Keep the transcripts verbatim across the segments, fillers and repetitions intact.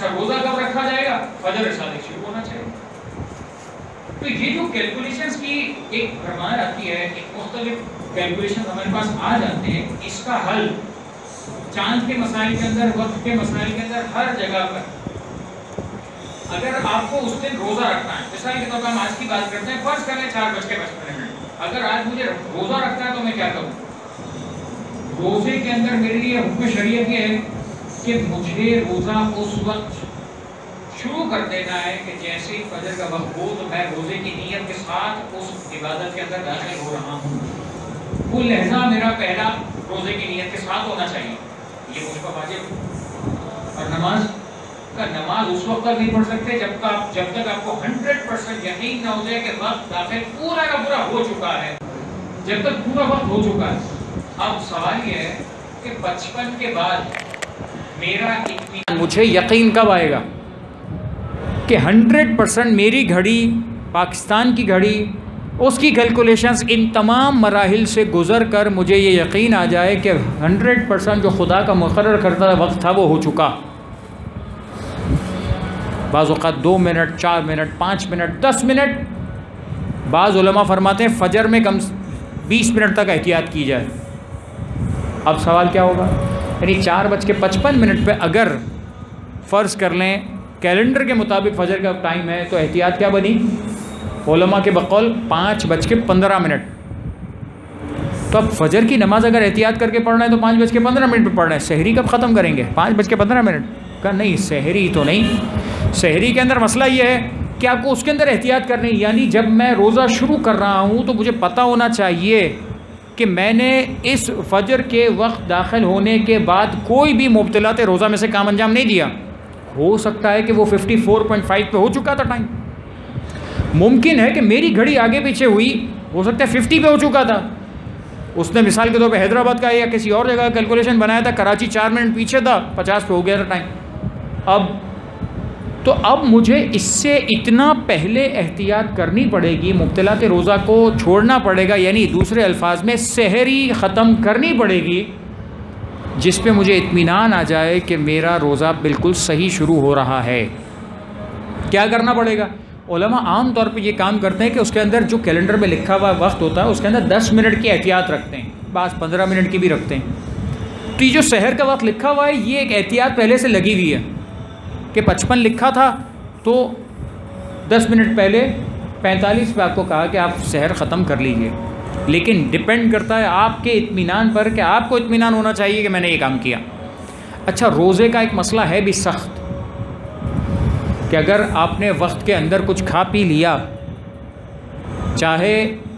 اچھا روزہ کب رکھا جائے گا؟ فجر صادق شروع ہونا چاہیے. تو یہ جو کیلکولیشنز کی ایک بھرمار آتی ہے، ایک مختلف کیلکولیشن ہمارے پاس آ جاتے ہیں، اس کا حل چاند کے مسائل کے اندر، وقت کے مسائل کے اندر، ہر جگہ پر اگر آپ کو اس دن روزہ رکھنا ہے، مثال کے طور پر ہم آج کی بات کرتے ہیں، فرض کر لیں چار بج کے پچپن منٹ، اگر آج مجھے روزہ رکھنا ہے تو میں کیا کروں؟ روزے کے اندر میرے لیے حکم شریعت یہ ہے کہ مجھے روزہ اس وقت شروع کر دینا ہے کہ جیسے ہی فجر کا وقت ہو تو میں روزے کی نیت کے ساتھ اس عبادت کے اندر داخل ہو رہا ہوں. وہ لہجہ میرا پہلا روزے کی نیت کے ساتھ ہونا چاہیے، یہ مجھ پر واجب. اور نماز کا نماز اس وقت تک نہیں پڑھ سکتے جب تک جب تک آپ کو ہنڈریڈ پرسینٹ یقین نہ ہو جائے کہ وقت داخل پورا کا پورا ہو چکا ہے. جب تک پورا وقت ہو چکا ہے، اب سوال یہ ہے کہ بچپن کے بعد میرا اطمینان، مجھے یقین کب آئے گا کہ ہنڈریڈ پرسینٹ میری گھڑی، پاکستان کی گھڑی، اس کی کیلکولیشنز ان تمام مراحل سے گزر کر مجھے یہ یقین آ جائے کہ ہنڈریڈ پرسینٹ جو خدا کا مقرر کردہ وقت تھا وہ ہو چکا. بعض اوقات دو منٹ، چار منٹ، پانچ منٹ، دس منٹ، بعض علماء فرماتے ہیں فجر میں کم بیس منٹ تک احتیاط کی جائے. اب سوال کیا ہوگا؟ یعنی چار بج کے پچپن منٹ پہ اگر فرض کر لیں کیلنڈر کے مطابق فجر کا ٹائم ہے تو احتیاط کیا بنی؟ علماء کے بقول پانچ بج کے پندرہ منٹ. تو اب فجر کی نماز اگر احتیاط کر کے پڑھنا ہے تو پانچ بج کے پندرہ منٹ پہ پڑھنا ہے. سحری کب ختم کریں گے؟ پانچ بج کے پندرہ منٹ کا نہیں، سحری تو نہیں. سحری کے اندر مسئلہ یہ ہے کہ آپ کو اس کے اندر احتیاط کرنی، یعنی جب میں روزہ شروع کر رہا ہوں تو مجھے پتہ ہونا چاہیے کہ میں نے اس فجر کے وقت داخل ہونے کے بعد کوئی بھی مبتلات روزہ میں سے کام انجام نہیں دیا. ہو سکتا ہے کہ وہ ففٹی فور پوائنٹ فائیو پہ ہو چکا تھا ٹائم، ممکن ہے کہ میری گھڑی آگے پیچھے ہوئی، ہو سکتا ہے ففٹی پہ ہو چکا تھا. اس نے مثال کے طور پہ حیدرآباد کا یا کسی اور جگہ کیلکولیشن بنایا تھا، کراچی چار منٹ پیچھے تھا، پچاس پہ ہو گیا تھا ٹائم. اب تو اب مجھے اس سے اتنا پہلے احتیاط کرنی پڑے گی، مبتلات روزہ کو چھوڑنا پڑے گا، یعنی دوسرے الفاظ میں سحری ختم کرنی پڑے گی جس پہ مجھے اطمینان آ جائے کہ میرا روزہ بالکل صحیح شروع ہو رہا ہے. کیا کرنا پڑے گا؟ علماء عام طور پہ یہ کام کرتے ہیں کہ اس کے اندر جو کیلنڈر میں لکھا ہوا وقت ہوتا ہے اس کے اندر دس منٹ کی احتیاط رکھتے ہیں، بعض پندرہ منٹ کی بھی رکھتے ہیں. تو یہ جو سحر کا وقت لکھا ہوا ہے یہ ایک احتیاط پہلے سے لگی ہوئی ہے کہ پچپن لکھا تھا تو دس منٹ پہلے پینتالیس پہ آپ کو کہا کہ آپ سحر ختم کر لیجئے. لیکن ڈپینڈ کرتا ہے آپ کے اطمینان پر کہ آپ کو اطمینان ہونا چاہیے کہ میں نے یہ کام کیا. اچھا روزے کا ایک مسئلہ ہے بھی سخت کہ اگر آپ نے وقت کے اندر کچھ کھا پی لیا، چاہے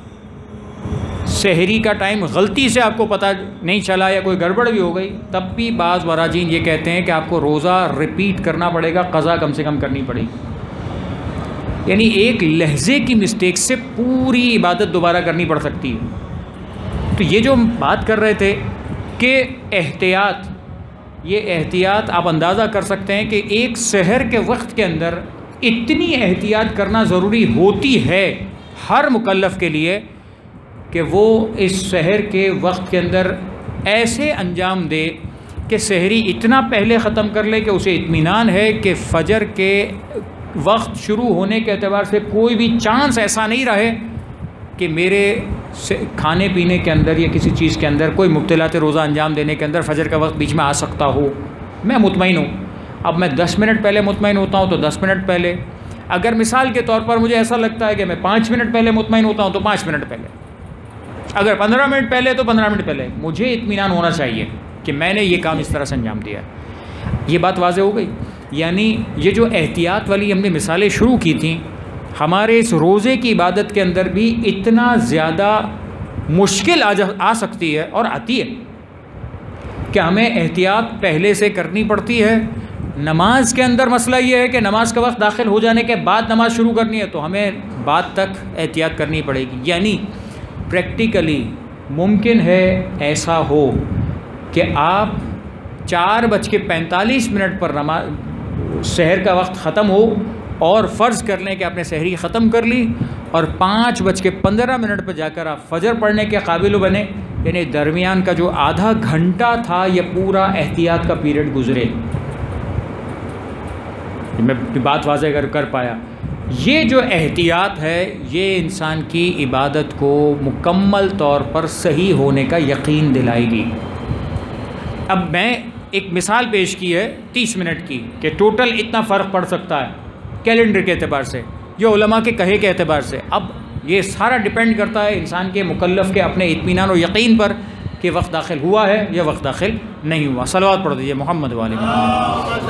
سحری کا ٹائم غلطی سے آپ کو پتہ نہیں چلا یا کوئی گڑبڑ بھی ہو گئی، تب بھی بعض مراجعین یہ کہتے ہیں کہ آپ کو روزہ ریپیٹ کرنا پڑے گا، قضا کم سے کم کرنی پڑے گی. یعنی ایک لہجے کی مسٹیک سے پوری عبادت دوبارہ کرنی پڑ سکتی ہے. تو یہ جو ہم بات کر رہے تھے کہ احتیاط، یہ احتیاط آپ اندازہ کر سکتے ہیں کہ ایک سحر کے وقت کے اندر اتنی احتیاط کرنا ضروری ہوتی ہے ہر مکلف کے لیے کہ وہ اس سحر کے وقت کے اندر ایسے انجام دے کہ سحری اتنا پہلے ختم کر لے کہ اسے اطمینان ہے کہ فجر کے وقت شروع ہونے کے اعتبار سے کوئی بھی چانس ایسا نہیں رہے کہ میرے کھانے پینے کے اندر یا کسی چیز کے اندر کوئی مبتلات روزہ انجام دینے کے اندر فجر کا وقت بیچ میں آ سکتا ہو. میں مطمئن ہوں. اب میں دس منٹ پہلے مطمئن ہوتا ہوں تو دس منٹ پہلے، اگر مثال کے طور پر مجھے ایسا لگتا ہے کہ میں پانچ منٹ پہلے مطمئن ہوتا ہوں تو پانچ منٹ پہلے، اگر پندرہ منٹ پہلے تو پندرہ منٹ پہلے. مجھے اطمینان ہونا چاہیے کہ میں نے یہ کام اس طرح سے انجام دیا. یہ بات واضح ہو گئی. یعنی یہ جو احتیاط والی ہم نے مثالیں شروع کی تھیں، ہمارے اس روزے کی عبادت کے اندر بھی اتنا زیادہ مشکل آ جا آ سکتی ہے اور آتی ہے کہ ہمیں احتیاط پہلے سے کرنی پڑتی ہے. نماز کے اندر مسئلہ یہ ہے کہ نماز کا وقت داخل ہو جانے کے بعد نماز شروع کرنی ہے تو ہمیں بعد تک احتیاط کرنی پڑے گی. یعنی پریکٹیکلی ممکن ہے ایسا ہو کہ آپ چار بج کے پینتالیس منٹ پر نماز سحر کا وقت ختم ہو اور فرض کر لیں کہ آپ نے سحری ختم کر لی اور پانچ بج کے پندرہ منٹ پہ جا کر آپ فجر پڑھنے کے قابل بنے. یعنی درمیان کا جو آدھا گھنٹہ تھا یہ پورا احتیاط کا پیریڈ گزرے. میں بات واضح کر کر پایا. یہ جو احتیاط ہے یہ انسان کی عبادت کو مکمل طور پر صحیح ہونے کا یقین دلائے گی. اب میں ایک مثال پیش کی ہے تیس منٹ کی کہ ٹوٹل اتنا فرق پڑ سکتا ہے کیلنڈر کے اعتبار سے، یہ علماء کے کہے کے اعتبار سے. اب یہ سارا ڈیپینڈ کرتا ہے انسان کے مکلف کے اپنے اطمینان و یقین پر کہ وقت داخل ہوا ہے یا وقت داخل نہیں ہوا. صلوات پڑھ دیجیے محمد والے محمد.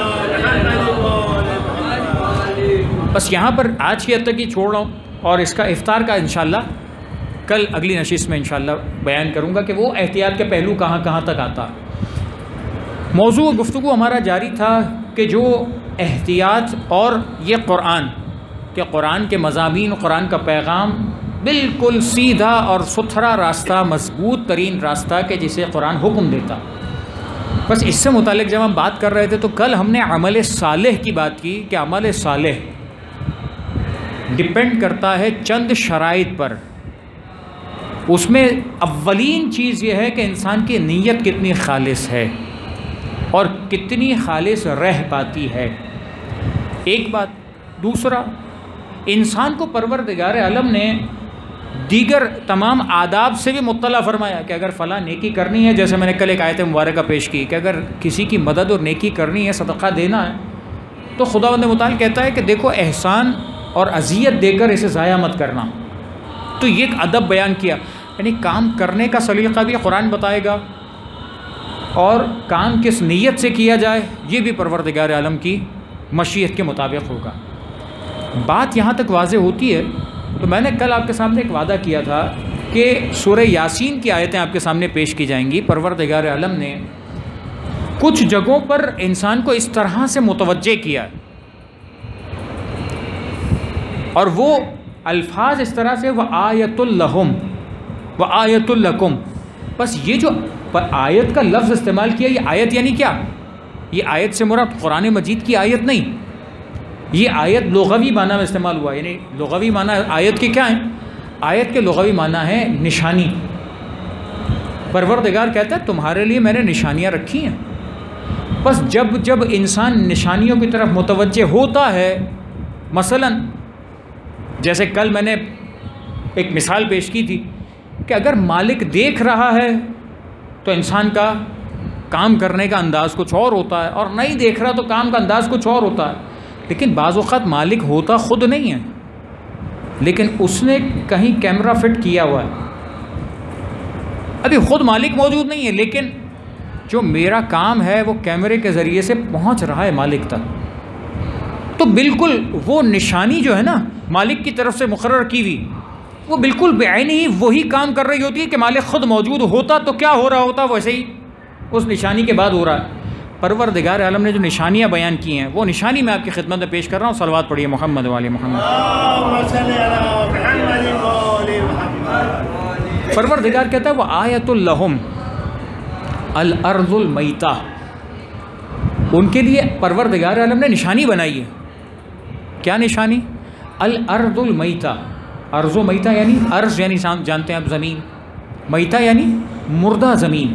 بس یہاں پر آج کی حد تک ہی چھوڑ رہا ہوں، اور اس کا افطار کا انشاءاللہ کل اگلی نشست میں انشاءاللہ بیان کروں گا کہ وہ احتیاط کے پہلو کہاں کہاں تک آتا. موضوع گفتگو ہمارا جاری تھا کہ جو احتیاط اور یہ قرآن کہ قرآن کے مضامین، قرآن کا پیغام بالکل سیدھا اور ستھرا راستہ، مضبوط ترین راستہ کہ جسے قرآن حکم دیتا. بس اس سے متعلق جب ہم بات کر رہے تھے تو کل ہم نے عمل صالح کی بات کی کہ عمل صالح ڈپینڈ کرتا ہے چند شرائط پر. اس میں اولین چیز یہ ہے کہ انسان کی نیت کتنی خالص ہے اور کتنی خالص رہ پاتی ہے، ایک بات. دوسرا، انسان کو پروردگار عالم نے دیگر تمام آداب سے بھی مطلع فرمایا کہ اگر فلاں نیکی کرنی ہے، جیسے میں نے کل ایک آیت مبارکہ پیش کی کہ اگر کسی کی مدد اور نیکی کرنی ہے، صدقہ دینا ہے، تو خداوند متعال کہتا ہے کہ دیکھو احسان اور اذیت دے کر اسے ضائع مت کرنا. تو یہ ایک ادب بیان کیا، یعنی کام کرنے کا سلیقہ بھی قرآن بتائے گا اور کام کس نیت سے کیا جائے یہ بھی پروردگار عالم کی مشیت کے مطابق ہوگا. بات یہاں تک واضح ہوتی ہے تو میں نے کل آپ کے سامنے ایک وعدہ کیا تھا کہ سورہ یاسین کی آیتیں آپ کے سامنے پیش کی جائیں گی. پروردگار عالم نے کچھ جگہوں پر انسان کو اس طرح سے متوجہ کیا اور وہ الفاظ اس طرح سے وَآیَةٌ لَهُمْ وَآیَةٌ لَكُمْ. بس یہ جو آیت کا لفظ استعمال کیا، یہ آیت یعنی کیا؟ یہ آیت سے مراد قرآن مجید کی آیت نہیں، یہ آیت لغوی معنی میں استعمال ہوا. یعنی لغوی معنی آیت کے کیا ہیں؟ آیت کے لغوی معنی ہے نشانی. پروردگار کہتا ہے تمہارے لیے میں نے نشانیاں رکھی ہیں. بس جب جب انسان نشانیوں کی طرف متوجہ ہوتا ہے، مثلاً جیسے کل میں نے ایک مثال پیش کی تھی کہ اگر مالک دیکھ رہا ہے تو انسان کا کام کرنے کا انداز کچھ اور ہوتا ہے، اور نہیں دیکھ رہا تو کام کا انداز کچھ اور ہوتا ہے. لیکن بعض اوقات مالک ہوتا خود نہیں ہے، لیکن اس نے کہیں کیمرہ فٹ کیا ہوا ہے. ابھی خود مالک موجود نہیں ہے، لیکن جو میرا کام ہے وہ کیمرے کے ذریعے سے پہنچ رہا ہے مالک تک. تو بالکل وہ نشانی جو ہے نا مالک کی طرف سے مقرر کی ہوئی، وہ بالکل بعینی ہی وہی کام کر رہی ہوتی ہے کہ مالک خود موجود ہوتا تو کیا ہو رہا ہوتا، ویسے ہی اس نشانی کے بعد ہو رہا ہے. پروردگار عالم نے جو نشانیاں بیان کی ہیں وہ نشانی میں آپ کی خدمت میں پیش کر رہا ہوں. صلوات پڑھیے محمد والے محمد. پروردگار کہتا ہے وہ آیۃ لہم الارض المیتہ، ان کے لیے پروردگار عالم نے نشانی بنائی ہے. کیا نشانی؟ الارض المیتہ. ارض و میتہ یعنی ارض یعنی جانتے ہیں آپ زمین، میتہ یعنی مردہ زمین.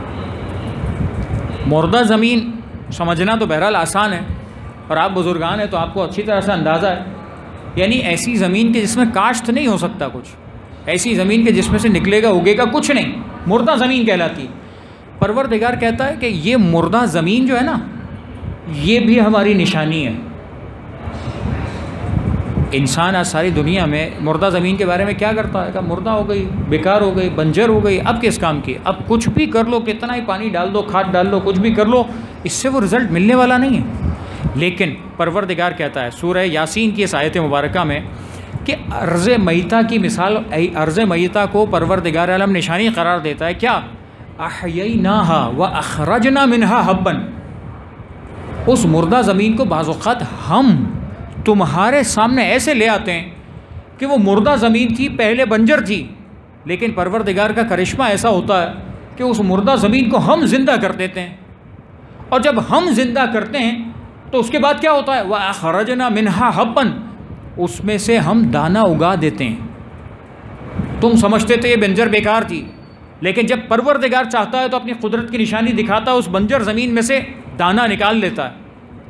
مردہ زمین سمجھنا تو بہرحال آسان ہے، اور آپ بزرگان ہیں تو آپ کو اچھی طرح سے اندازہ ہے. یعنی ایسی زمین کے جس میں کاشت نہیں ہو سکتا کچھ، ایسی زمین کے جس میں سے نکلے گا اگے گا کچھ نہیں، مردہ زمین کہلاتی. پروردگار کہتا ہے کہ یہ مردہ زمین جو ہے نا یہ بھی ہماری نشانی ہے. انسان آج ساری دنیا میں مردہ زمین کے بارے میں کیا کرتا ہے کہ مردہ ہو گئی، بیکار ہو گئی، بنجر ہو گئی، اب کس کام کی؟ اب کچھ بھی کر لو، کتنا ہی پانی ڈال دو، کھاد ڈال دو، کچھ بھی کر لو، اس سے وہ رزلٹ ملنے والا نہیں ہے. لیکن پروردگار کہتا ہے سورہ یاسین کی اس آیت مبارکہ میں کہ ارض میتہ کی مثال، ارض میتہ کو پروردگار عالم نشانی قرار دیتا ہے. کیا؟ احییناہا واخرجنا منہا حبا. اس مردہ زمین کو بعض اوقات ہم تمہارے سامنے ایسے لے آتے ہیں کہ وہ مردہ زمین تھی، پہلے بنجر تھی، لیکن پروردگار کا کرشمہ ایسا ہوتا ہے کہ اس مردہ زمین کو ہم زندہ کر دیتے ہیں. اور جب ہم زندہ کرتے ہیں تو اس کے بعد کیا ہوتا ہے؟ وَأَخْرَجْنَا مِنْهَا حَبًّا، اس میں سے ہم دانہ اگا دیتے ہیں. تم سمجھتے تھے یہ بنجر بیکار تھی، لیکن جب پروردگار چاہتا ہے تو اپنی قدرت کی نشانی دکھاتا ہے، اس بنجر زمین میں سے دانہ نکال لیتا ہے.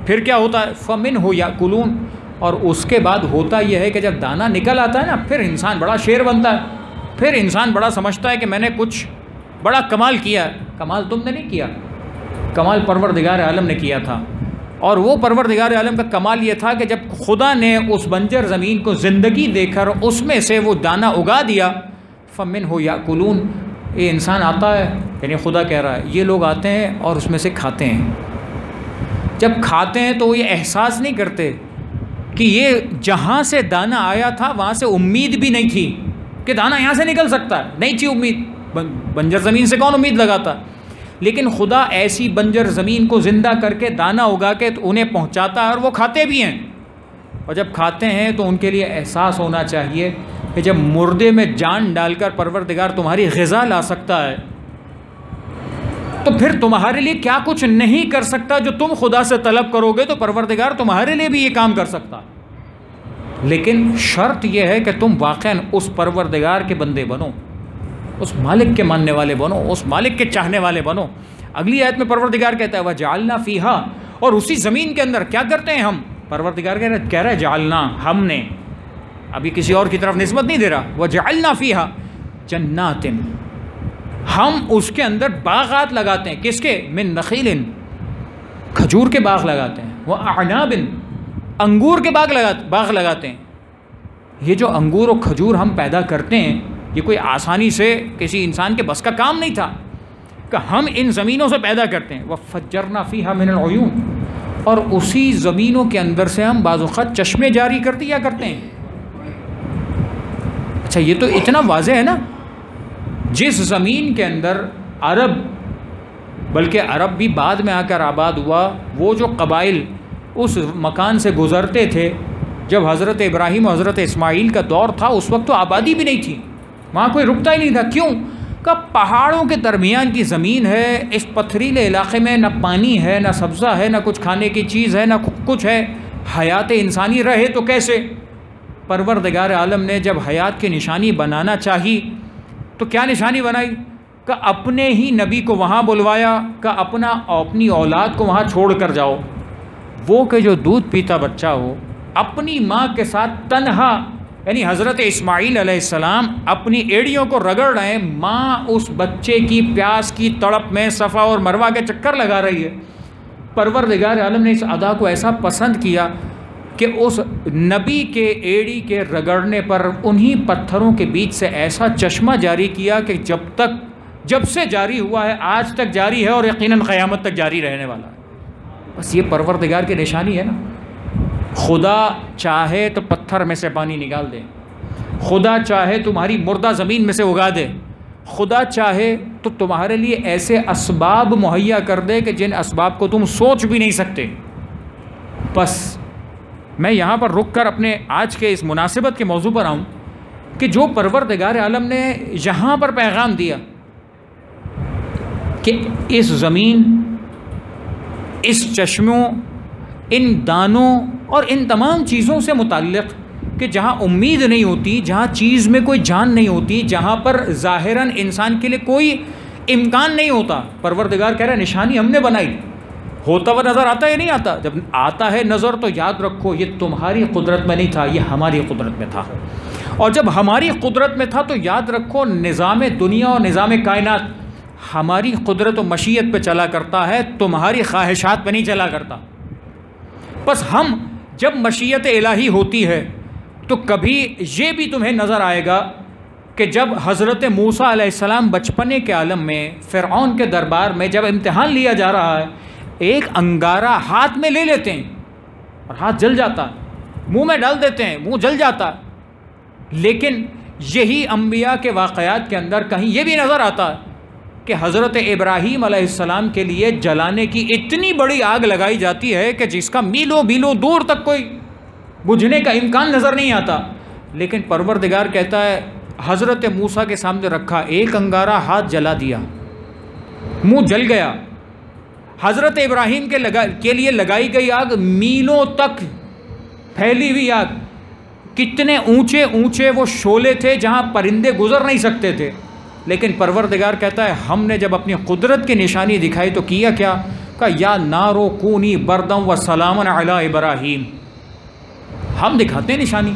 پھر کیا ہوتا ہے؟ فَمِنْهُ يَأْكُلُونَ. اور اس کے بعد ہوتا یہ ہے کہ جب دانہ نکل آتا ہے نا، پھر انسان بڑا شیر بنتا ہے، پھر انسان بڑا سمجھتا ہے کہ میں نے کچھ بڑا کمال کیا ہے. کمال تم نے نہیں کیا، کمال پروردگار عالم نے کیا تھا. اور وہ پروردگار عالم کا کمال یہ تھا کہ جب خدا نے اس بنجر زمین کو زندگی دے کر اس میں سے وہ دانہ اگا دیا، فَمِنْهُ يَأْكُلُونَ. یہ انسان آتا ہے، یعنی خدا کہہ رہا ہے یہ لوگ آتے ہیں اور اس میں سے کھاتے ہیں. جب کھاتے ہیں تو وہ یہ احساس نہیں کرتے کہ یہ جہاں سے دانہ آیا تھا وہاں سے امید بھی نہیں تھی کہ دانہ یہاں سے نکل سکتا ہے، نہیں تھی امید. بنجر زمین سے کون امید لگاتا؟ لیکن خدا ایسی بنجر زمین کو زندہ کر کے دانہ اگا کے انہیں پہنچاتا ہے اور وہ کھاتے بھی ہیں. اور جب کھاتے ہیں تو ان کے لیے احساس ہونا چاہیے کہ جب مردے میں جان ڈال کر پروردگار تمہاری غذا لا سکتا ہے تو پھر تمہارے لیے کیا کچھ نہیں کر سکتا جو تم خدا سے طلب کرو گے تو پروردگار تمہارے لیے بھی یہ کام کر سکتا. لیکن شرط یہ ہے کہ تم واقعاً اس پروردگار کے بندے بنو، اس مالک کے ماننے والے بنو، اس مالک کے چاہنے والے بنو. اگلی آیت میں پروردگار کہتا ہے وَجَعَلْنَا فِيهَا. اور اسی زمین کے اندر کیا کرتے ہیں ہم؟ پروردگار کہہ رہا ہے جعلنا، ہم نے، ابھی کسی اور کی طرف نسبت نہیں دے رہا. وَجَعَلْنَا فِيهَا جَنَّاتٍ. ہم اس کے اندر باغات لگاتے ہیں. کس کے؟ من نخیل، کھجور کے باغ لگاتے ہیں. وَأَعْنَابٍ، انگور کے باغ لگاتے باغ لگاتے ہیں. یہ جو انگور و کھجور ہم پیدا کرتے ہیں یہ کوئی آسانی سے کسی انسان کے بس کا کام نہیں تھا کہ ہم ان زمینوں سے پیدا کرتے ہیں. وَفَجَّرْنَا فِيهَا مِنَ الْعُيُونِ. اور اسی زمینوں کے اندر سے ہم بعض اوقات چشمے جاری کر دیا کرتے ہیں. اچھا یہ تو اتنا واضح ہے نا. جس زمین کے اندر عرب، بلکہ عرب بھی بعد میں آ کر آباد ہوا، وہ جو قبائل اس مکان سے گزرتے تھے جب حضرت ابراہیم اور حضرت اسماعیل کا دور تھا، اس وقت تو آبادی بھی نہیں تھی، وہاں کوئی رکتا ہی نہیں تھا. کیوں؟ کہ پہاڑوں کے درمیان کی زمین ہے، اس پتھریلے علاقے میں نہ پانی ہے، نہ سبزہ ہے، نہ کچھ کھانے کی چیز ہے، نہ کچھ ہے. حیات انسانی رہے تو کیسے؟ پروردگار عالم نے جب حیات کی نشانی بنانا چاہی تو کیا نشانی بنائی؟ کہ اپنے ہی نبی کو وہاں بلوایا کہ اپنا اپنی اولاد کو وہاں چھوڑ کر جاؤ. وہ کہ جو دودھ پیتا بچہ ہو اپنی ماں کے ساتھ تنہا، یعنی حضرت اسماعیل علیہ السلام اپنی ایڑیوں کو رگڑ رہے ہیں، ماں اس بچے کی پیاس کی تڑپ میں صفا اور مروہ کے چکر لگا رہی ہے. پروردگار عالم نے اس ادا کو ایسا پسند کیا کہ اس نبی کے ایڑی کے رگڑنے پر انہی پتھروں کے بیچ سے ایسا چشمہ جاری کیا کہ جب تک جب سے جاری ہوا ہے آج تک جاری ہے اور یقیناً قیامت تک جاری رہنے والا ہے. بس یہ پروردگار کی نشانی ہے نا. خدا چاہے تو پتھر میں سے پانی نکال دے، خدا چاہے تمہاری مردہ زمین میں سے اگا دے، خدا چاہے تو تمہارے لیے ایسے اسباب مہیا کر دے کہ جن اسباب کو تم سوچ بھی نہیں سکتے. بس میں یہاں پر رک کر اپنے آج کے اس مناسبت کے موضوع پر آؤں کہ جو پروردگار عالم نے یہاں پر پیغام دیا کہ اس زمین، اس چشموں، ان دانوں اور ان تمام چیزوں سے متعلق کہ جہاں امید نہیں ہوتی، جہاں چیز میں کوئی جان نہیں ہوتی، جہاں پر ظاہراً انسان کے لیے کوئی امکان نہیں ہوتا، پروردگار کہہ رہا ہے نشانی ہم نے بنائی. ہوتا ہوا نظر آتا ہے نہیں آتا؟ جب آتا ہے نظر تو یاد رکھو یہ تمہاری قدرت میں نہیں تھا، یہ ہماری قدرت میں تھا. اور جب ہماری قدرت میں تھا تو یاد رکھو نظام دنیا اور نظام کائنات ہماری قدرت و مشیت پہ چلا کرتا ہے، تمہاری خواہشات پہ نہیں چلا کرتا. بس ہم جب مشیت الہی ہوتی ہے تو کبھی یہ بھی تمہیں نظر آئے گا کہ جب حضرت موسیٰ علیہ السلام بچپنے کے عالم میں فرعون کے دربار میں جب امتحان لیا جا رہا ہے، ایک انگارہ ہاتھ میں لے لیتے ہیں اور ہاتھ جل جاتا ہے، منہ میں ڈال دیتے ہیں، منہ جل جاتا ہے. لیکن یہی انبیاء کے واقعات کے اندر کہیں یہ بھی نظر آتا ہے کہ حضرت ابراہیم علیہ السلام کے لیے جلانے کی اتنی بڑی آگ لگائی جاتی ہے کہ جس کا میلوں میلوں دور تک کوئی بجھنے کا امکان نظر نہیں آتا. لیکن پروردگار کہتا ہے حضرت موسیٰ کے سامنے رکھا، ایک انگارہ ہاتھ جلا دیا، منہ جل گیا. حضرت ابراہیم کے لگا کے لیے لگائی گئی آگ میلوں تک پھیلی ہوئی آگ، کتنے اونچے اونچے وہ شعلے تھے جہاں پرندے گزر نہیں سکتے تھے. لیکن پروردگار کہتا ہے ہم نے جب اپنی قدرت کی نشانی دکھائی تو کیا کیا کہ کہ یا نارو کونی بردم و سلامن علی ابراہیم. ہم دکھاتے ہیں نشانی.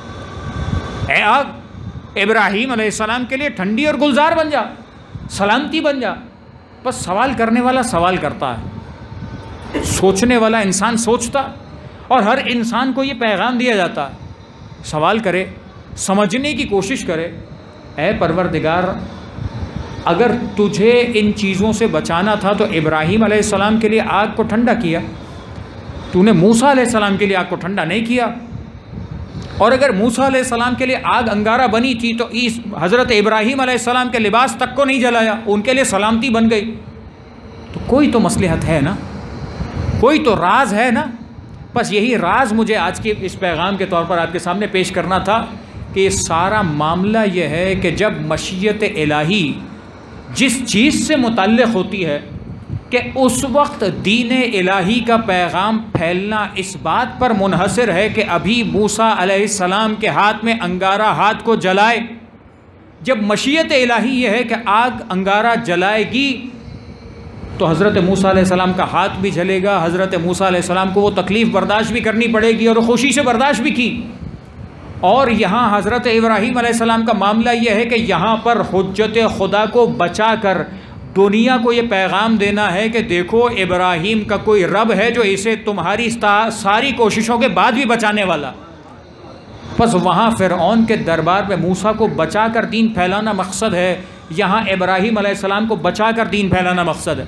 اے آگ ابراہیم علیہ السلام کے لیے ٹھنڈی اور گلزار بن جا, سلامتی بن جا. بس سوال کرنے والا سوال کرتا ہے, سوچنے والا انسان سوچتا, اور ہر انسان کو یہ پیغام دیا جاتا ہے سوال کرے, سمجھنے کی کوشش کرے. اے پروردگار, اگر تجھے ان چیزوں سے بچانا تھا تو ابراہیم علیہ السلام کے لیے آگ کو ٹھنڈا کیا, تو نے موسیٰ علیہ السلام کے لیے آگ کو ٹھنڈا نہیں کیا. اور اگر موسیٰ علیہ السلام کے لیے آگ انگارہ بنی تھی تو اس حضرت ابراہیم علیہ السلام کے لباس تک کو نہیں جلایا, ان کے لیے سلامتی بن گئی. تو کوئی تو مصلحت ہے نا, کوئی تو راز ہے نا. بس یہی راز مجھے آج کے اس پیغام کے طور پر آپ کے سامنے پیش کرنا تھا کہ یہ سارا معاملہ یہ ہے کہ جب مشیت الہی جس چیز سے متعلق ہوتی ہے کہ اس وقت دین الہی کا پیغام پھیلنا اس بات پر منحصر ہے کہ ابھی موسیٰ علیہ السلام کے ہاتھ میں انگارہ ہاتھ کو جلائے. جب مشیت الہی یہ ہے کہ آگ انگارہ جلائے گی تو حضرت موسیٰ علیہ السلام کا ہاتھ بھی جلے گا. حضرت موسیٰ علیہ السلام کو وہ تکلیف برداشت بھی کرنی پڑے گی اور خوشی سے برداشت بھی کی. اور یہاں حضرت ابراہیم علیہ السلام کا معاملہ یہ ہے کہ یہاں پر حجت خدا کو بچا کر دنیا کو یہ پیغام دینا ہے کہ دیکھو ابراہیم کا کوئی رب ہے جو اسے تمہاری ساری کوششوں کے بعد بھی بچانے والا. بس وہاں فرعون کے دربار میں موسیٰ کو بچا کر دین پھیلانا مقصد ہے, یہاں ابراہیم علیہ السلام کو بچا کر دین پھیلانا مقصد ہے.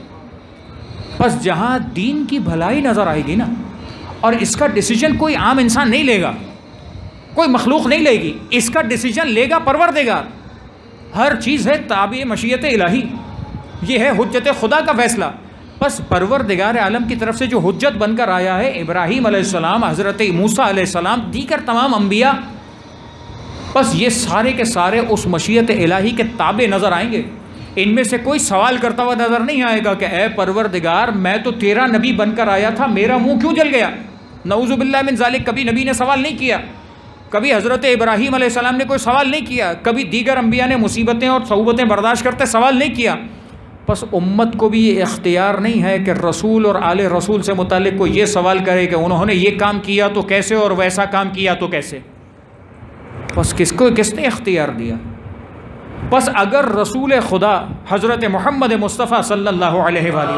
بس جہاں دین کی بھلائی نظر آئے گی نا, اور اس کا ڈیسیجن کوئی عام انسان نہیں لے گا, کوئی مخلوق نہیں لے گی, اس کا ڈیسیجن لے گا پروردگار. ہر چیز ہے تابع مشیت الہی, یہ ہے حجت خدا کا فیصلہ. بس پروردگار عالم کی طرف سے جو حجت بن کر آیا ہے ابراہیم علیہ السلام, حضرت موسیٰ علیہ السلام, دیگر تمام انبیاء, بس یہ سارے کے سارے اس مشیت الہی کے تابع نظر آئیں گے. ان میں سے کوئی سوال کرتا ہوا نظر نہیں آئے گا کہ اے پروردگار میں تو تیرا نبی بن کر آیا تھا, میرا منہ کیوں جل گیا. نعوذ باللہ من ذالک, کبھی نبی نے سوال نہیں کیا, کبھی حضرت ابراہیم علیہ السلام نے کوئی سوال نہیں کیا, کبھی دیگر انبیاء نے مصیبتیں اور صعوبتیں برداشت کرتے سوال نہیں کیا. بس امت کو بھی یہ اختیار نہیں ہے کہ رسول اور آل رسول سے متعلق کوئی یہ سوال کرے کہ انہوں نے یہ کام کیا تو کیسے اور ویسا کام کیا تو کیسے. بس کس کو کس نے اختیار دیا. بس اگر رسول خدا حضرت محمد مصطفیٰ صلی اللہ علیہ وآلہ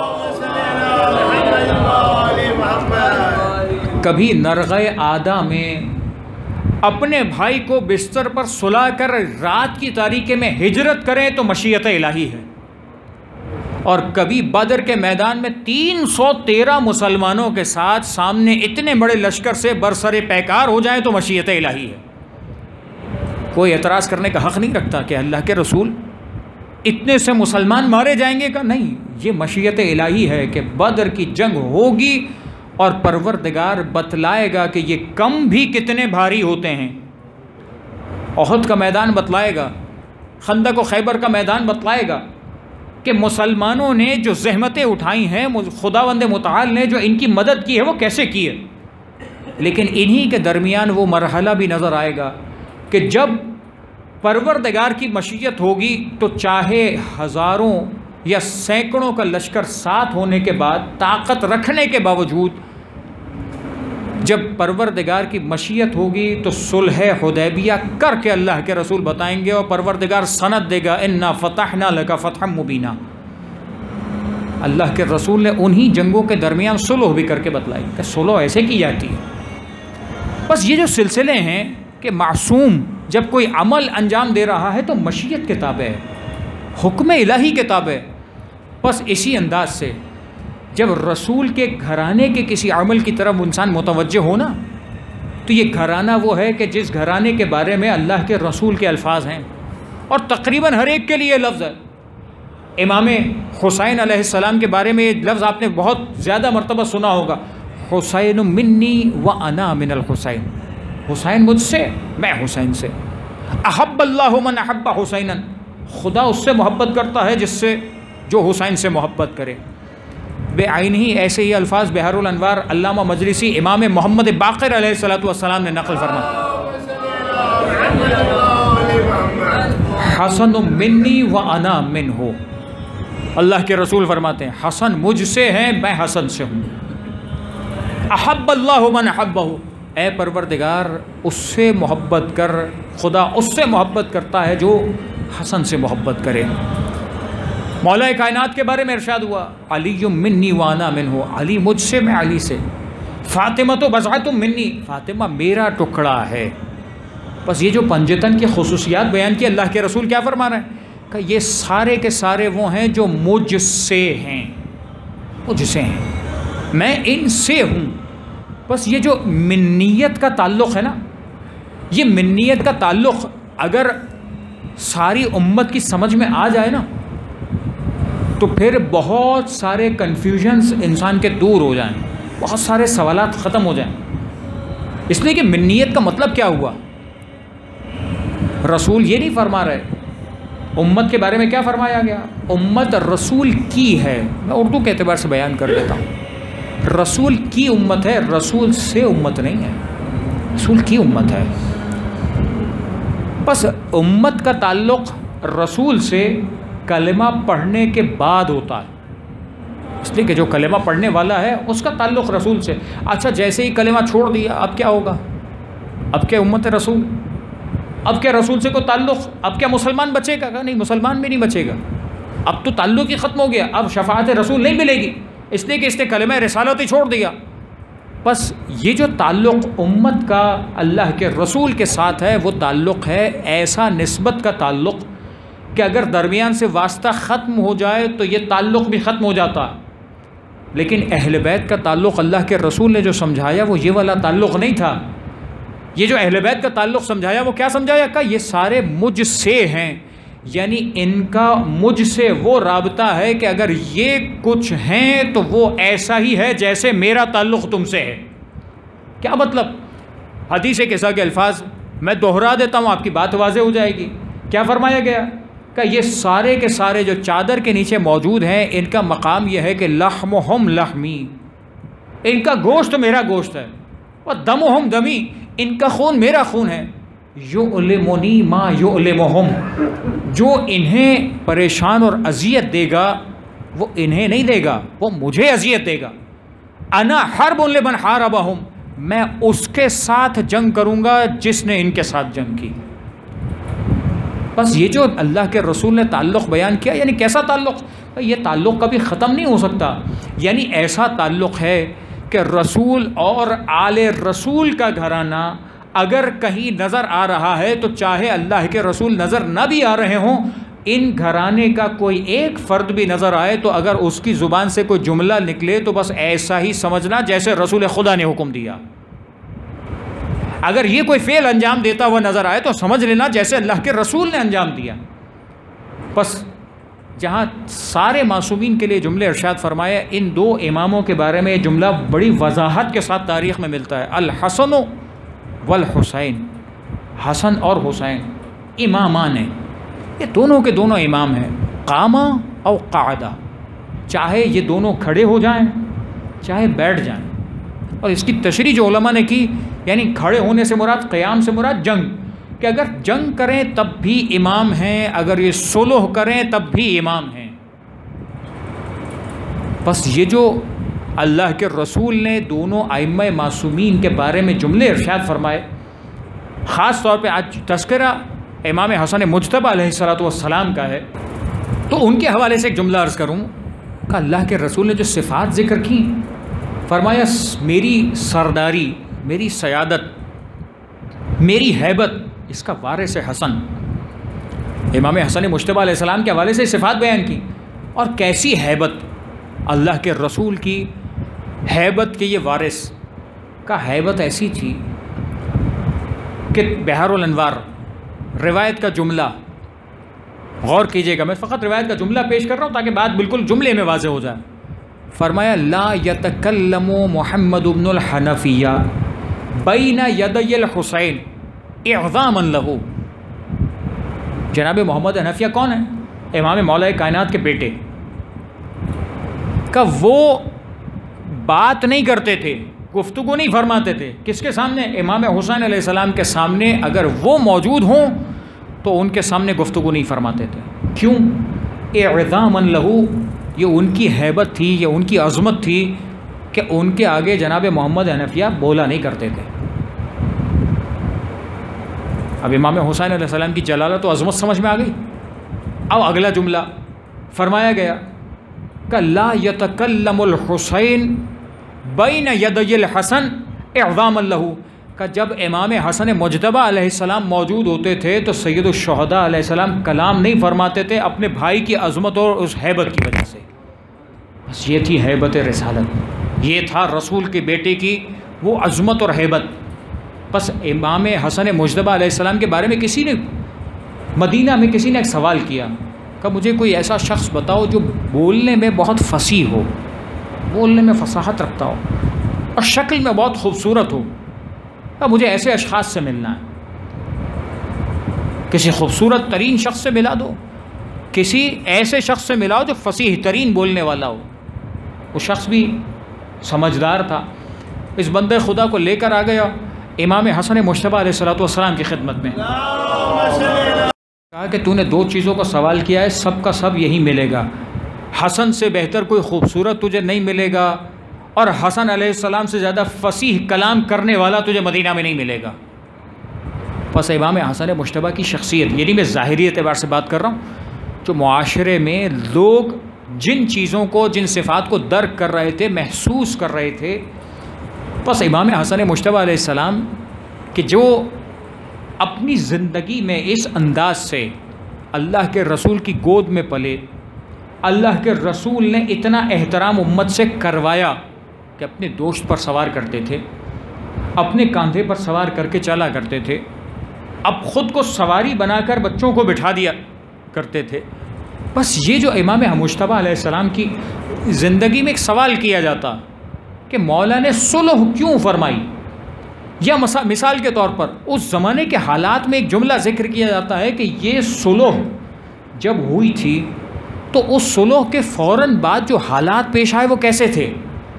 وسلم کبھی نرغہ عادہ میں اپنے بھائی کو بستر پر سلا کر رات کی تاریکی میں ہجرت کریں تو مشیت الہی ہے, اور کبھی بدر کے میدان میں تین سو تیرہ مسلمانوں کے ساتھ سامنے اتنے بڑے لشکر سے برسر پیکار ہو جائیں تو مشیت الہی ہے. کوئی اعتراض کرنے کا حق نہیں رکھتا کہ اللہ کے رسول اتنے سے مسلمان مارے جائیں گے کا نہیں, یہ مشیت الہی ہے کہ بدر کی جنگ ہوگی اور پروردگار بتلائے گا کہ یہ کم بھی کتنے بھاری ہوتے ہیں. احد کا میدان بتلائے گا, خندق و خیبر کا میدان بتلائے گا کہ مسلمانوں نے جو زحمتیں اٹھائی ہیں, خداوند متعال نے جو ان کی مدد کی ہے وہ کیسے کی ہے. لیکن انہی کے درمیان وہ مرحلہ بھی نظر آئے گا کہ جب پروردگار کی مشیت ہوگی تو چاہے ہزاروں یا سینکڑوں کا لشکر ساتھ ہونے کے بعد, طاقت رکھنے کے باوجود, جب پروردگار کی مشیت ہوگی تو صلح حدیبیہ کر کے اللہ کے رسول بتائیں گے اور پروردگار سند دے گا انا فتحنا لک فتحا مبینا. اللہ کے رسول نے انہی جنگوں کے درمیان صلح بھی کر کے بتلائی کہ صلح ایسے کی جاتی ہے. بس یہ جو سلسلے ہیں کہ معصوم جب کوئی عمل انجام دے رہا ہے تو مشیت کے تابع ہے, حکم الہی کے تابع ہے. بس اسی انداز سے جب رسول کے گھرانے کے کسی عمل کی طرف انسان متوجہ ہو نا, تو یہ گھرانہ وہ ہے کہ جس گھرانے کے بارے میں اللہ کے رسول کے الفاظ ہیں, اور تقریباً ہر ایک کے لیے لفظ ہے. امام حسین علیہ السلام کے بارے میں یہ لفظ آپ نے بہت زیادہ مرتبہ سنا ہوگا, حسین منی و انا من الحسین, حسین مجھ سے میں حسین سے. احب اللہ من احب حسینا, خدا اس سے محبت کرتا ہے جس سے جو حسین سے محبت کرے. بے عین ہی ایسے ہی الفاظ بحر الانوار علامہ مجلسی امام محمد باقر علیہ الصلوۃ والسلام نے نقل فرمایا, حسن منی و انا منہ, اللہ کے رسول فرماتے ہیں حسن مجھ سے ہیں، میں حسن سے ہوں۔ احب اللہ من احبہ، اے پروردگار اس سے محبت کر، خدا اس سے محبت کرتا ہے جو حسن سے محبت کرے۔ مولا کائنات کے بارے میں ارشاد ہوا علی منی وانا منہ، علی مجھ سے میں علی سے، فاطمہ تو بضعۃ منی، فاطمہ میرا ٹکڑا ہے۔ بس یہ جو پنجتن کی خصوصیات بیان کی اللہ کے رسول کیا فرما رہے ہیں کہ یہ سارے کے سارے وہ ہیں جو مجھ سے ہیں، مجھ سے ہیں، میں ان سے ہوں۔ بس یہ جو منیت کا تعلق ہے نا، یہ منیت کا تعلق اگر ساری امت کی سمجھ میں آ جائے نا تو پھر بہت سارے کنفیوژنس انسان کے دور ہو جائیں، بہت سارے سوالات ختم ہو جائیں۔ اس لیے کہ منیت کا مطلب کیا ہوا؟ رسول یہ نہیں فرما رہے، امت کے بارے میں کیا فرمایا گیا؟ امت رسول کی ہے۔ میں اردو کے اعتبار سے بیان کر دیتا ہوں، رسول کی امت ہے، رسول سے امت نہیں ہے، رسول کی امت ہے۔ بس امت کا تعلق رسول سے کلمہ پڑھنے کے بعد ہوتا ہے، اس لیے کہ جو کلمہ پڑھنے والا ہے اس کا تعلق رسول سے۔ اچھا جیسے ہی کلمہ چھوڑ دیا اب کیا ہوگا؟ اب کیا امت رسول؟ اب کیا رسول سے کوئی تعلق؟ اب کیا مسلمان بچے گا؟ نہیں، مسلمان بھی نہیں بچے گا، اب تو تعلق ہی ختم ہو گیا، اب شفاعت رسول نہیں ملے گی، اس لیے کہ اس نے کلمہ رسالت ہی چھوڑ دیا۔ بس یہ جو تعلق امت کا اللہ کے رسول کے ساتھ ہے وہ تعلق ہے ایسا نسبت کا تعلق کہ اگر درمیان سے واسطہ ختم ہو جائے تو یہ تعلق بھی ختم ہو جاتا۔ لیکن اہل بیت کا تعلق اللہ کے رسول نے جو سمجھایا وہ یہ والا تعلق نہیں تھا۔ یہ جو اہل بیت کا تعلق سمجھایا وہ کیا سمجھایا کہ یہ سارے مجھ سے ہیں، یعنی ان کا مجھ سے وہ رابطہ ہے کہ اگر یہ کچھ ہیں تو وہ ایسا ہی ہے جیسے میرا تعلق تم سے ہے۔ کیا مطلب؟ حدیث قصہ کے الفاظ میں دوہرا دیتا ہوں، آپ کی بات واضح ہو جائے گی۔ کیا فرمایا گیا کہ یہ سارے کے سارے جو چادر کے نیچے موجود ہیں ان کا مقام یہ ہے کہ لحمہم لحمی، ان کا گوشت میرا گوشت ہے، اور دمہم دمی، ان کا خون میرا خون ہے۔ یعلمنی ما یعلمہم، جو انہیں پریشان اور اذیت دے گا وہ انہیں نہیں دے گا، وہ مجھے اذیت دے گا۔ انا حرب لمن حاربہم، میں اس کے ساتھ جنگ کروں گا جس نے ان کے ساتھ جنگ کی۔ بس یہ جو اللہ کے رسول نے تعلق بیان کیا، یعنی کیسا تعلق؟ یہ تعلق کبھی ختم نہیں ہو سکتا، یعنی ایسا تعلق ہے کہ رسول اور آل رسول کا گھرانہ اگر کہیں نظر آ رہا ہے تو چاہے اللہ کے رسول نظر نہ بھی آ رہے ہوں، ان گھرانے کا کوئی ایک فرد بھی نظر آئے تو اگر اس کی زبان سے کوئی جملہ نکلے تو بس ایسا ہی سمجھنا جیسے رسول خدا نے حکم دیا۔ اگر یہ کوئی فعل انجام دیتا ہوا نظر آئے تو سمجھ لینا جیسے اللہ کے رسول نے انجام دیا۔ بس جہاں سارے معصومین کے لیے جملے ارشاد فرمایا، ان دو اماموں کے بارے میں یہ جملہ بڑی وضاحت کے ساتھ تاریخ میں ملتا ہے، الحسن والحسین، حسن اور حسین امامان ہیں، یہ دونوں کے دونوں امام ہیں، قامہ او قعدہ، چاہے یہ دونوں کھڑے ہو جائیں چاہے بیٹھ جائیں۔ اور اس کی تشریح جو علماء نے کی، یعنی کھڑے ہونے سے مراد، قیام سے مراد جنگ، کہ اگر جنگ کریں تب بھی امام ہیں، اگر یہ صلح کریں تب بھی امام ہیں۔ بس یہ جو اللہ کے رسول نے دونوں ائمہ معصومین کے بارے میں جملے ارشاد فرمائے، خاص طور پہ آج تذکرہ امام حسن مجتبی علیہ الصلوۃ والسلام کا ہے، تو ان کے حوالے سے ایک جملہ عرض کروں کہ اللہ کے رسول نے جو صفات ذکر کی، فرمایا میری سرداری، میری سیادت، میری ہیبت، اس کا وارث حسن۔ امام حسن مجتبی علیہ السلام کے حوالے سے صفات بیان کی، اور کیسی ہیبت اللہ کے رسول کی ہیبت کے یہ وارث کا ہیبت ایسی تھی کہ بحار الانوار روایت کا جملہ غور کیجئے گا، میں فقط روایت کا جملہ پیش کر رہا ہوں تاکہ بات بالکل جملے میں واضح ہو جائے۔ فرمایا لا یتکلم محمد بن الحنفیہ بین یدی الحسین اعظاما لہ، جناب محمد حنفیہ کون ہیں؟ امام مولا کائنات کے بیٹے، کہ وہ بات نہیں کرتے تھے، گفتگو نہیں فرماتے تھے، کس کے سامنے؟ امام حسین علیہ السلام کے سامنے اگر وہ موجود ہوں تو ان کے سامنے گفتگو نہیں فرماتے تھے۔ کیوں؟ اعظاما لہو، یہ ان کی ہیبت تھی، یہ ان کی عظمت تھی کہ ان کے آگے جناب محمد حنفیہ بولا نہیں کرتے تھے۔ اب امام حسین علیہ السلام کی جلالت و عظمت سمجھ میں آ گئی۔ اب اگلا جملہ فرمایا گیا کہ لا یتکلم الحسین بین یدی الحسن اعظاما لہو، کہ جب امام حسن مجتبیٰ علیہ السلام موجود ہوتے تھے تو سید الشہداء علیہ السلام کلام نہیں فرماتے تھے اپنے بھائی کی عظمت اور اس ہیبت کی وجہ سے۔ بس یہ تھی ہیبت رسالت، یہ تھا رسول کے بیٹے کی وہ عظمت اور ہیبت۔ بس امام حسن مجتبیٰ علیہ السلام کے بارے میں کسی نے مدینہ میں کسی نے ایک سوال کیا کہ مجھے کوئی ایسا شخص بتاؤ جو بولنے میں بہت فصیح ہو، بولنے میں فصاحت رکھتا ہو اور شکل میں بہت خوبصورت ہو، اب مجھے ایسے اشخاص سے ملنا ہے۔ کسی خوبصورت ترین شخص سے ملا دو، کسی ایسے شخص سے ملاؤ جو فصیح ترین بولنے والا ہو۔ وہ شخص بھی سمجھدار تھا، اس بندے خدا کو لے کر آ گیا امام حسن مجتبیٰ علیہ الصلوۃ والسلام کی خدمت میں، کہا کہ تو نے دو چیزوں کا سوال کیا ہے، سب کا سب یہی ملے گا، حسن سے بہتر کوئی خوبصورت تجھے نہیں ملے گا، اور حسن علیہ السلام سے زیادہ فصیح کلام کرنے والا تجھے مدینہ میں نہیں ملے گا۔ پس امام حسن مجتبیٰ کی شخصیت، یعنی میں ظاہری اعتبار سے بات کر رہا ہوں، جو معاشرے میں لوگ جن چیزوں کو، جن صفات کو درک کر رہے تھے، محسوس کر رہے تھے، پس امام حسن مجتبیٰ علیہ السلام کہ جو اپنی زندگی میں اس انداز سے اللہ کے رسول کی گود میں پلے، اللہ کے رسول نے اتنا احترام امت سے کروایا کہ اپنے دوست پر سوار کرتے تھے، اپنے کاندھے پر سوار کر کے چلا کرتے تھے، اب خود کو سواری بنا کر بچوں کو بٹھا دیا کرتے تھے۔ بس یہ جو امام مجتبیٰ علیہ السلام کی زندگی میں ایک سوال کیا جاتا کہ مولا نے صلح کیوں فرمائی، یا مثال کے طور پر اس زمانے کے حالات میں ایک جملہ ذکر کیا جاتا ہے کہ یہ صلح جب ہوئی تھی تو اس صلح کے فوراً بعد جو حالات پیش آئے وہ کیسے تھے؟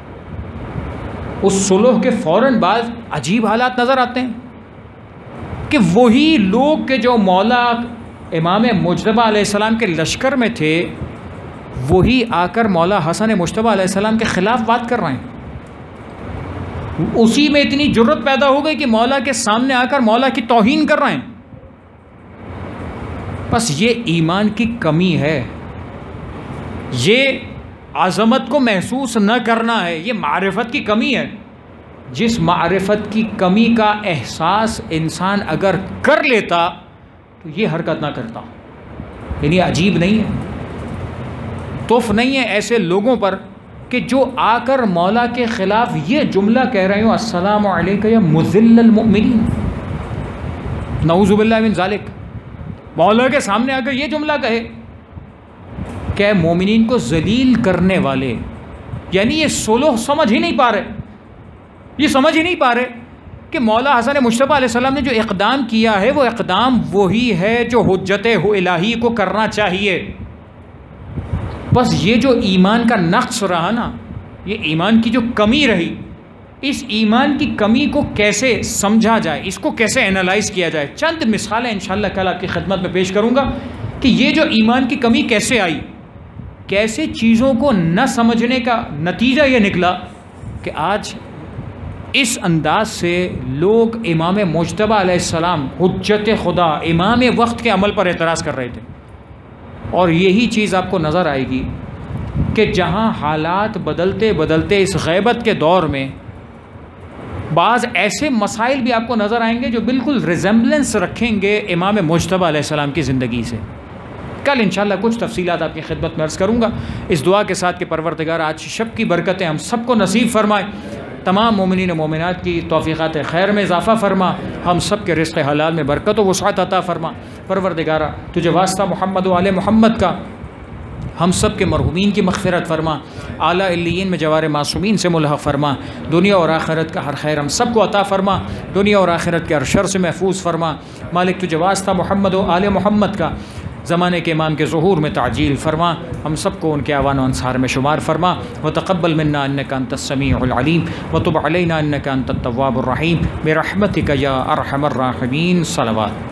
اس صلح کے فوراً بعد عجیب حالات نظر آتے ہیں کہ وہی لوگ کہ جو مولا امام مجتبیٰ علیہ السلام کے لشکر میں تھے، وہی آ کر مولا حسن مجتبیٰ علیہ السلام کے خلاف بات کر رہے ہیں۔ اسی میں اتنی جرت پیدا ہو گئی کہ مولا کے سامنے آ کر مولا کی توہین کر رہے ہیں۔ بس یہ ایمان کی کمی ہے، یہ عظمت کو محسوس نہ کرنا ہے، یہ معرفت کی کمی ہے۔ جس معرفت کی کمی کا احساس انسان اگر کر لیتا تو یہ حرکت نہ کرتا۔ یعنی عجیب نہیں ہے، توف نہیں ہے ایسے لوگوں پر کہ جو آ کر مولا کے خلاف یہ جملہ کہہ رہے ہوں، السلام علیکم یا مذل المؤمنین، نعوذ باللہ من ذالک، مولا کے سامنے آ کر یہ جملہ کہے کہ مومنین کو ذلیل کرنے والے۔ یعنی یہ صلح سمجھ ہی نہیں پا رہے، یہ سمجھ ہی نہیں پا رہے کہ مولا حسن مجتبیٰ علیہ السلام نے جو اقدام کیا ہے وہ اقدام وہی ہے جو حجت الہی کو کرنا چاہیے۔ بس یہ جو ایمان کا نقص رہا نا، یہ ایمان کی جو کمی رہی، اس ایمان کی کمی کو کیسے سمجھا جائے، اس کو کیسے انالائز کیا جائے، چند مثالیں انشاءاللہ کل آپ کی خدمت میں پیش کروں گا کہ یہ جو ایمان کی کمی کیسے آئی، کیسے چیزوں کو نہ سمجھنے کا نتیجہ یہ نکلا کہ آج اس انداز سے لوگ امام مجتبیٰ علیہ السلام حجت خدا، امام وقت کے عمل پر اعتراض کر رہے تھے۔ اور یہی چیز آپ کو نظر آئے گی کہ جہاں حالات بدلتے بدلتے اس غیبت کے دور میں بعض ایسے مسائل بھی آپ کو نظر آئیں گے جو بالکل ریزمبلنس رکھیں گے امام مجتبیٰ علیہ السلام کی زندگی سے۔ کل انشاءاللہ کچھ تفصیلات آپ کی خدمت میں عرض کروں گا، اس دعا کے ساتھ کہ پروردگار آج شب کی برکتیں ہم سب کو نصیب فرمائے، تمام مومنین و مومنات کی توفیقات خیر میں اضافہ فرما، ہم سب کے رزق حلال میں برکت و وسعت عطا فرما۔ پروردگارہ تجھے واسطہ محمد و آل محمد کا ہم سب کے مرحومین کی مغفرت فرما، اعلیٰ علیین میں جوار معصومین سے ملحق فرما، دنیا اور آخرت کا ہر خیر ہم سب کو عطا فرما، دنیا اور آخرت کے ہر شر سے محفوظ فرما۔ مالک تجھے واسطہ محمد و آل محمد کا زمانے کے امام کے ظہور میں تعجیل فرما، ہم سب کو ان کے اعوان و انصار میں شمار فرما۔ وتقبل منا انک انت السمیع العلیم وتب علینا انک انت التواب الرحیم برحمتک یا ارحم الراحمین۔ صلوات۔